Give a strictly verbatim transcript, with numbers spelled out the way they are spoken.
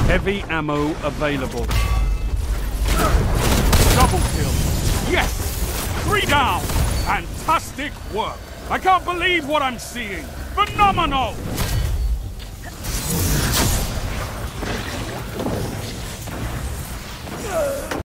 Heavy ammo available. Double kill. Yes! Three down! Fantastic work! I can't believe what I'm seeing! Phenomenal!